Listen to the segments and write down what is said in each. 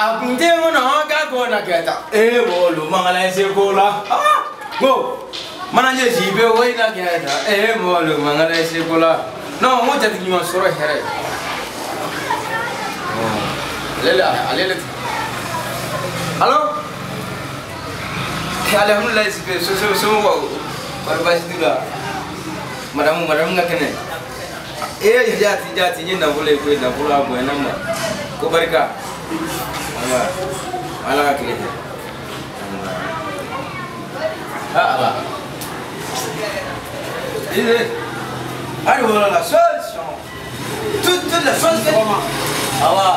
Akunte ngono ga go na keta. Bolu mangala sekolah. Go. Mana je jibe woi na keta. Bolu mangala sekolah. No mo jati ni soro here. Alele. Halo. Alhamdulillah sipe so barbasi dula. Madam enggak kene. Jati ni na boleh ko na pula mo nama. Ko barika. Ala kile. Ala. Ini. Ayo la solution. Toute la solution. Ala.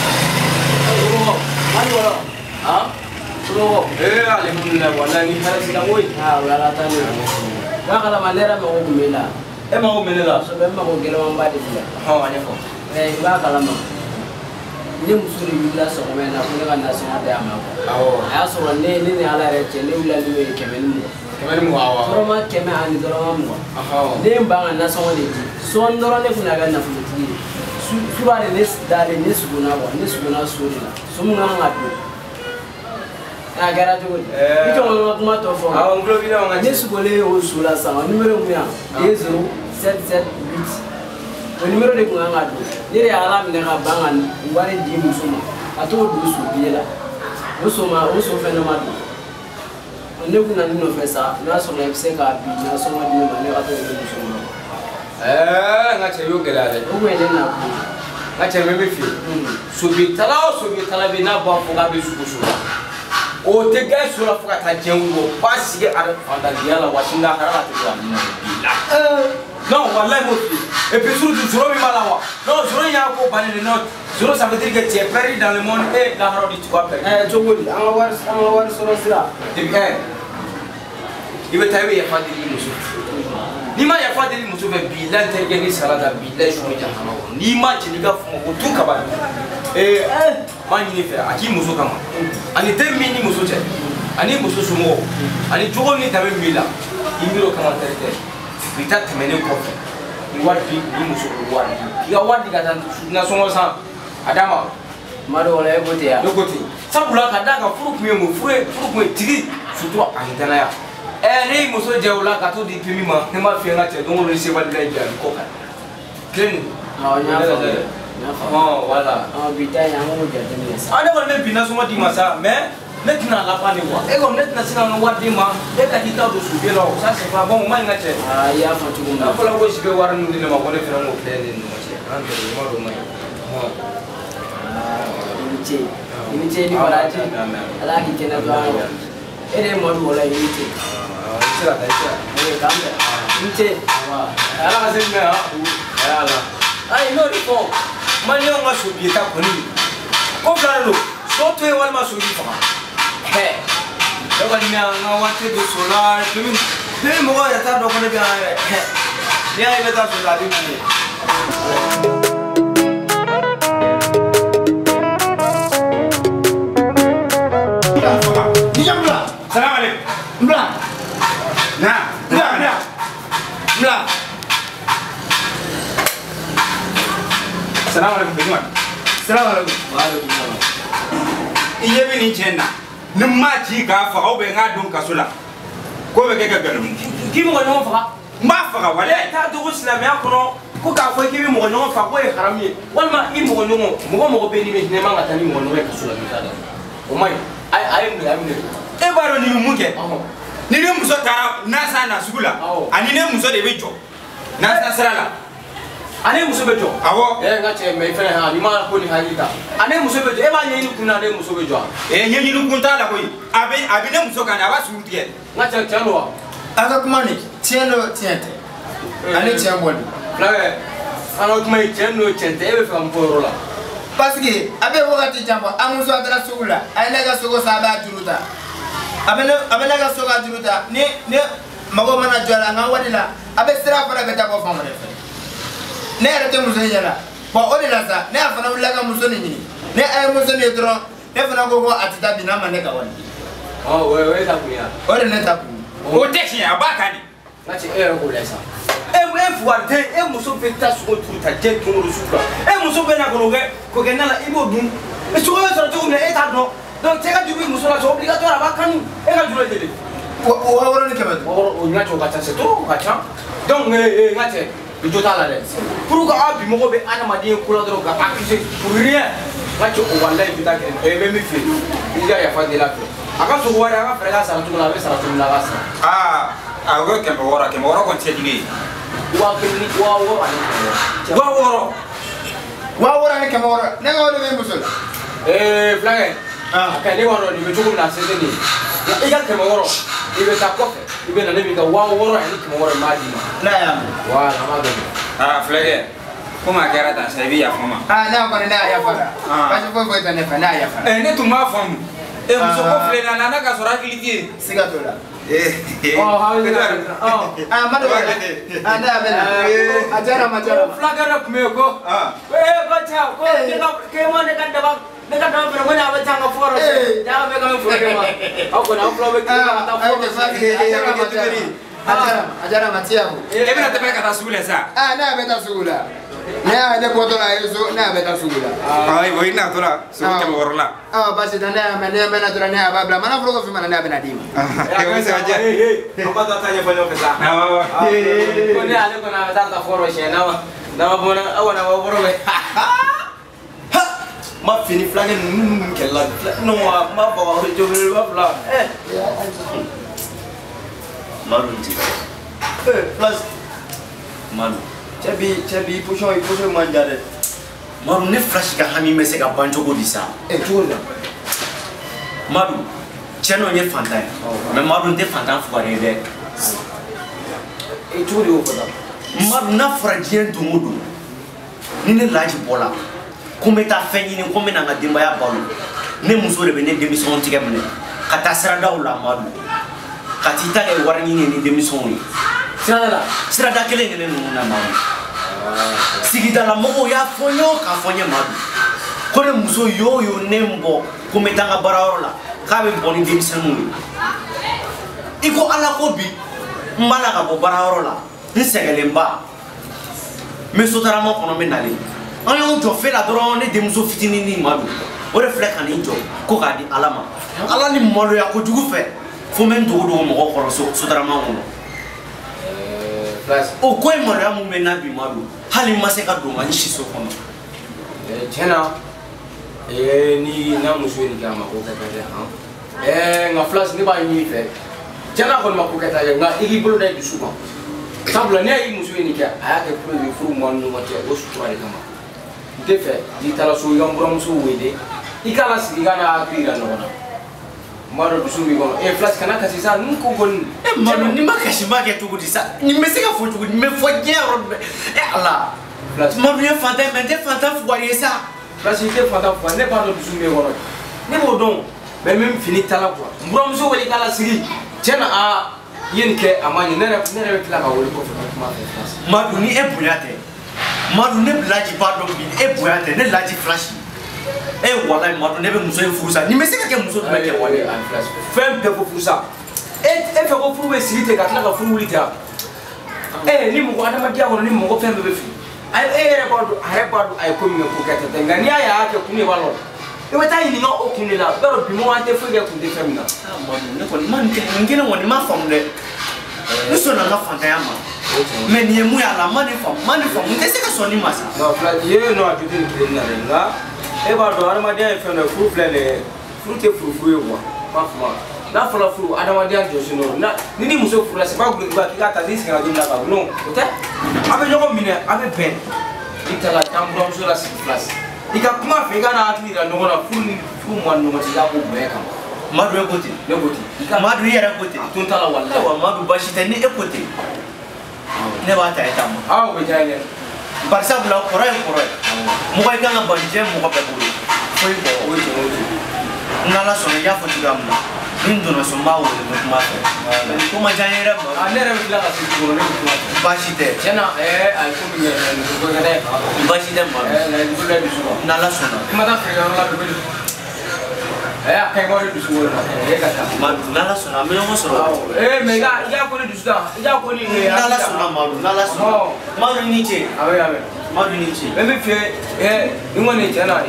Ayo. Ah? Alhamdulillah wallahi ni harus kita woi. Wala tani. Wa kala malera ma ko mela. Ma ko mela. So be ma ko gelo mbadi fula. Anya ko. Wa kala ma. Ni musuri wila so ko mena ko ga na so ada ma ko. Aya so ne ala re che ne wila ni we kemenu. Kemenu awa. Toro ma keme ani toro ma mo. Ne mbanga na so ne ti. So ndoro ne kuna ga na fulu ti. Suba ne dare ne suguna wa ne suguna suri la. So mu nga ngadu. Agora tu, então uma tofa. Um clube não, mas nesse gole o sula sama número minha 1077 o número de kunga ngado. Nire alam ne ka bangan ngare di musuma. Ato du su biela. Musuma o so fenoma do. Ne kuna ni no fesa, na so na fse ka bi na so ma di ma ne ato du musuma. Ngache yo gelale. O wele na ku. Ngache me fi. Subi tala bi na ba fo ga bi su su. O te ga sura fuka ta jengo pasige ada fanda diala washinga harala te wa non wallahi mo fi et puis surtout zoro mi malawa non zoro ya ko balé non zoro ça veut dire que tu es perdu dans le monde et la harodi tu vas perdre jogoli amawar soro sira de bien ibe tawe ya fadi ni musu ni ma ya fadi ni musu be bilan te gani salada bilan shomo jahannama ni ma ci diga fu ko tun ka ba mani ni fe aki muso kama ani temmi ni muso che ani muso sumo ani jogo ni tabe mila imiro kama terete bita temene ko ni wadi ni muso ko wadi kiga wadi ga na songo sa adama maro wala yogote ya yogote sabula ka daga furu kuma tigi suto ahitana ya ni muso jawla ka to di pimi ma ne ma fi nga che dongo le se wadi la ja ko ka klen voilà. Bita yang mau jadi ni. Ada orang bina semua di masa, mais tina la pani wa. Comme tina sina no wadi ma, kita do su belo. Sa se fa bon mai ngache. Ya fa tu na fala wo sibe waran ni ma ko ne fina mo play ni mo che. Ande mo ro mai. Ini che ni baraji. Ala ki kena do. Ere mo do la ini che. Ira ta ira. Kambe. Ini che. Ala se me ha. Ala. Ai no ri ko. Manyo nga subi ta koni ko blalo so to e wal ma subi fa da wal mi nga wate do solar tumi mo ga ta do ko ne ga ni ai beta so la di ni ni jambla salam alaikum mbla mbla Salam alaikum Bigman. Salam alaikum. Waalaikumsalam. Iye bi ni chenna. Nimma ci ga fa o be nga don kasula. Ko be ke ga ganum. Ki mo no fa? Ma fa ga wala. Ta do islam ya kono ko ka fo ki mo no fa ko e harami. Walma i mo no mo be ni me ne ma ngata ni mo no kasula mi tada. O mai ai amne. E baro ni mu ke. Ni ne muso tara nasa na sugula. Ani ne muso de be jo. Nasa srala. Ane muso bejo awo ngache me fere ha ni ma ko ni halita ane muso bejo e ba nyi ni kuna ane muso bejo nyi ni kunta la koyi abi ne muso kana ba su tie ngache tiano aka kuma ni tiano tiente ane tian bodi lawe ana kuma tiano tiente e be fa mporo la parce que abe wakati jambo amuso atara sugula aina ga sogo saba juruta abena ga soga juruta ni mago mana jwala nga wadila abe sira fara ga tabo famare ne arate muso nyala ba o de la sa ne afana wula ga muso ni ne ay muso ni dro ne fana go atita bina ma ne ka wani we ta kunya o de ne ta ku o te kin abaka ni ngache e ko lesa fuarte muso be ta su ko tuta je tunguru suka muso be na ko ge na la ibo dun mais souvent sur le tour mais état non donc c'est quand tu veux musola c'est obligatoire à kan et quand tu le dis waworo ni kɛmɛ o ɲa to ka ca c'est trop ka ca donc ŋa tɛ i jo t'a la dɛ pour que a bi mɔgɔ bɛ adamaden ko la dɔrɔn ka accuser pour rien ŋa cɛ o walayi bi taa kɛ bɛ min fɛ i ka yafa deli a fɛ a ka sogo wari a ka fɛɛrɛ ka sara cogo la a bɛ sara cogo la a ka sara a ko 100 kɔni tɛ digi 6000 ani 6000 waworo ni kɛmɛ wɔɔrɔ ne ka o de bɛ muso la fulakɛ a ka ne b'a dɔn nin bɛ cogo min na se tɛ nin ye i ka 100 i bɛ taa kɔfɛ i bɛ na ne b'i ka 6000 ani 100 m'a d'i ma n'a y'a mɛn voilà a m'a dɔn fulakɛ komi a kɛra tan sa i bɛ yafa n ma ne kɔni ne y'a yafa la basi foyi foyi tɛ ne fɛ ne y'a yafa la ne tun b'a faamu muso ko filɛ na nana ka sɔrɔ hakili tɛ yen siga t'o la Madu ne y'a mɛn a diyara ma diyara ma fulakɛ dɔ tun bɛ yen ko ko cɛ ko k'e ma ne ka daba fɛnɛ ko ne a bɛ taa n ka fɔrɔ cɛ n'a bɛ ka min fɔ ne ma aw kɔni aw fila bɛ kiri ka taa fɔrɔ a diyara ma tiya ko e bɛna tɛmɛ ka taa sugu la sa ne y'a bɛ taa sugu la ne y'a ne bɔtɔ la so ne y'a bɛ taa sugu la i natɔ la sugu 100 la basi tɛ ne y'a mɛn ne bɛ na dɔrɔn ne y'a b'a bila mana fɔlɔ ko f'i ma na ne y'a bɛ na d'i ma an b'a taa ɲɛfɔ ɲɔgɔn fɛ sa ko ne ale kɔni a bɛ taa ka fɔrɔ siɲɛ n'a ma bɔ aw kɔni a b'a fɔrɔ bɛ ma fini fulakɛ ninnu kɛlɛ la non n b'a fɔ aw ye jɔnbele ba fila Madu ti plus Madu cɛ bi position man ja dɛ Madu ne flash ka hami bɛ se ka ban cogo di sa cogo di Madu cɛ n'o ye fantan ye mais Madu n tɛ fantan fugari dɛ cogo di y'o fɔ tan Madu n'a fɔra diɲɛ don o don ni ne laji bɔra ko n bɛ taa fɛn ɲini ko n bɛ na n ka denbaya balo ne muso de bɛ ne denmisɛnw tigɛ minɛ ka taa siradaw la Madu ka t'i ta kɛ wari ɲini ni denmisɛnw ye sirada kelen de ne ninnu na Madu sigidala mɔgɔw y'a fɔ n ye k'a fɔ n ye Madu ko ne muso y'o ne bɔ ko n bɛ taa n ka baarayɔrɔ la k'a bɛ bɔ ni denmisɛnninw ye i ko Ala ko bi n b'a la ka bɔ baarayɔrɔ la n sɛgɛnlenba n bɛ sotarama kɔnɔ n bɛ nalen an y'anw jɔ fɛ la dɔrɔn ne denmuso fitinin ni Madu o de filɛ ka n'i jɔ ko k'a di Ala ma Ala ni maloya kojugu fɛ fo n bɛ n dogo dogo mɔgɔ kɔrɔ sotarama kɔnɔ o ko ye maloya mun bɛ n na bi Madu hali n ma se ka don n ka siso kɔnɔ tiɲɛna ni n'a muso ye nin kɛ a ma ko kɛ dɛ nka Flash ne b'a ɲini fɛ tiɲɛna a kɔni ma ko kɛ dɛ nka i k'i bolo da i dusu kan sabula ne y'i muso ye nin kɛ a y'a kɛ pour que furu m'aw ni ɲɔgɔn cɛ o sutura de kama n tɛ fɛ n'i taara so i ka n buramuso wele i k'a lasigi i ka n'a hakili yira ɲɔgɔn na Madu dusu b'i kɔnɔ Flash kana kasi sa nin ko kɔni Madu ni ma kasi ma kɛ cogo di sa nin bɛ se ka fɔ cogo di n bɛ fɔ diɲɛ yɔrɔ bɛɛ Ala Madu ye fantan ye mais n tɛ fantan fugari ye sa Flash i tɛ fantan fugari ne b'a dɔn dusu b'e kɔnɔ ne b'o dɔn mais même fini t'a la quoi n buramuso wele i k'a lasigi tiɲɛna i ye nin kɛ a ma ɲɛ ne yɛrɛ bɛ tila ka wele kɔfɛ ka kuma fɛ Flash Madu ni e bonya tɛ Madu ne Laji b'a dɔn bi e bonya tɛ ne Laji Flash walayi Madu ne bɛ muso in furu sa nin bɛ se ka kɛ muso jumɛn kɛ wale fɛn bɛɛ ko furu sa e fɛ ko furu bɛ sigi ten ka tila ka furu wuli ten ni mɔgɔ adamadenya kɔnɔ ni mɔgɔ fɛn bɛɛ bɛ fili e yɛrɛ b'a dɔn a ye ko min kɛ ko kɛ tɛ nka n'i y'a kɛ kun de b'a la i bɛ taa ɲininka o kun de la bɛɛ dɔn bi mɔgɔ an tɛ foyi kɛ kun tɛ fɛn min na Madu ne kɔni ma nin kelen kɔni ma faamu dɛ ne sɔnna n ka fantanya ma mais nin ye mun y'a la ma nin faamu n tɛ se ka sɔn nin ma sa non Flash ye non a jute nin kelen na dɛ nka e b'a dɔn adamadenya ye fɛn dɔ ye furu filɛ nin ye furu tɛ furufuru ye quoi ma fama n'a fɔra furu adamadenya jɔsi n'o ni ni muso furula c'est pas gulokiba k'i k'a ta n'i sɛgɛnna don min na ka non o tɛ a bɛ ɲɔgɔn minɛ a bɛ bɛn i ta ka taa n buramuso la sigi Flash i ka kuma fɛ i ka n'a hakili yira ɲɔgɔn na furu ni furu ma ni ɲɔgɔn cɛ i k'a ko bonya kama Madu e ko ten ne ko ten Madu i yɛrɛ ko ten a tun t'a la walayi ayiwa Madu baasi tɛ ni e ko ten ne b'a ta e ta ma o bɛ diya n ye bari sabula kɔrɔ ye kɔrɔ ye mɔgɔ i kan ka ban diɲɛ mɔgɔ bɛɛ bolo foyi bɔ o ye tiɲɛ o ye n'Ala sɔnna i y'a fɔ cogoya min na ni n donna so n b'a wele n bɛ kuma fɛ ko ma diya n ye yɛrɛ ne yɛrɛ bɛ tila ka se tuguni ne bɛ kuma fɛ baasi tɛ tiɲɛna a ye ko min kɛ nin ko kɛ dɛ baasi tɛ Madu n'Ala sɔnna i ma taa feerekɛyɔrɔ la pewu a kaɲi Madu dusu wele ma e ka taa Madu n'Ala sɔnna an bɛ ɲɔgɔn sɔrɔ mais i y'a ko ni dusu ta i y'a ko ni n'Ala sɔnna Madu n'Ala sɔnna Madu ni ce a bɛ ma dun ni ci Même fait, nous on est là,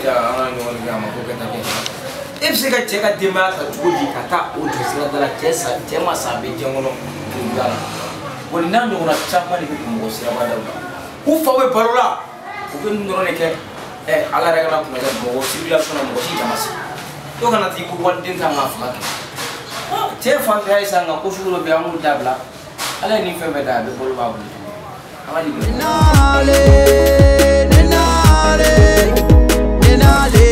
et c'est que tu as des maths à tout dire qu'à ta ou de la caisse, tu m'as sabé, tu m'as on n'a pas de chapa de Mossia. Où faut parler là? Où peut nous donner à la règle pour civilisation de Mossi. Donc on a dit pour one thing à ma flaque. Tu es fan de Aïssa, on a couché le bien au tabla. Allez, n'y fait pas de boulevard. Denale, denale, denale.